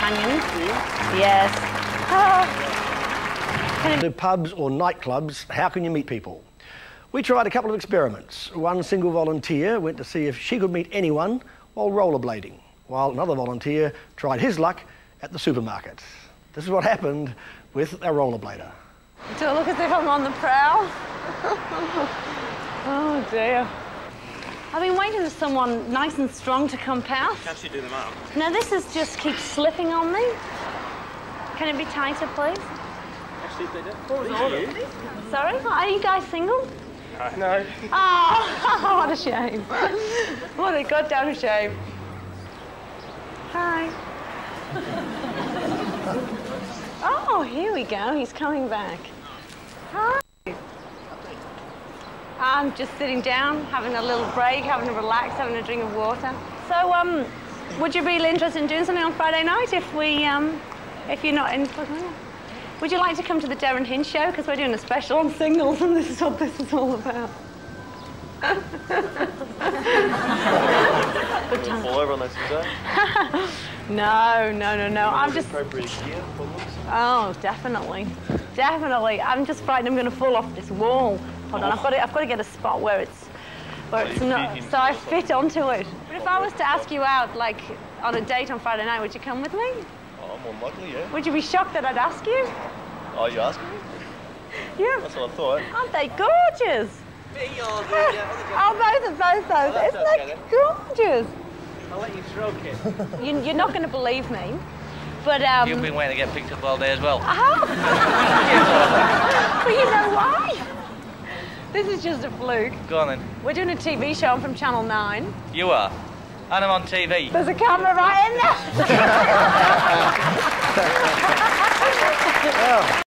companions. Yes. To pubs or nightclubs, how can you meet people? We tried a couple of experiments. One single volunteer went to see if she could meet anyone while rollerblading, while another volunteer tried his luck at the supermarket. This is what happened with a rollerblader. Do I look as if I'm on the prowl? Oh dear. I've been waiting for someone nice and strong to come past. Can't you do them up? No, this is just keeps slipping on me. Can it be tighter, please? Actually, they don't. What was order? Sorry? Are you guys single? No. Oh, what a shame. What a goddamn shame. Hi. Oh, here we go. He's coming back. Hi. I'm just sitting down, having a little break, having a relax, having a drink of water. So, would you be really interested in doing something on Friday night if you're not in? Would you like to come to the Darren Hinch show? Because we're doing a special on singles, and this is what this is all about. Good time. Fall over on those today? No. I'm just. Appropriate gear for looks? Oh, definitely. I'm just frightened I'm going to fall off this wall. Hold on, I've got to get a spot where it's not, so I fit onto it. But if I was to ask you out, like, on a date on Friday night, would you come with me? Oh, more likely, yeah. Would you be shocked that I'd ask you? Oh, you asking me? Yeah. That's what I thought. Aren't they gorgeous? Oh, both. Isn't that gorgeous? I'll let you stroke it. You're not going to believe me, but You've been waiting to get picked up all day as well. But you know why? This is just a fluke. Go on then. We're doing a TV show. I'm from Channel 9. You are? And I'm on TV. There's a camera right in there.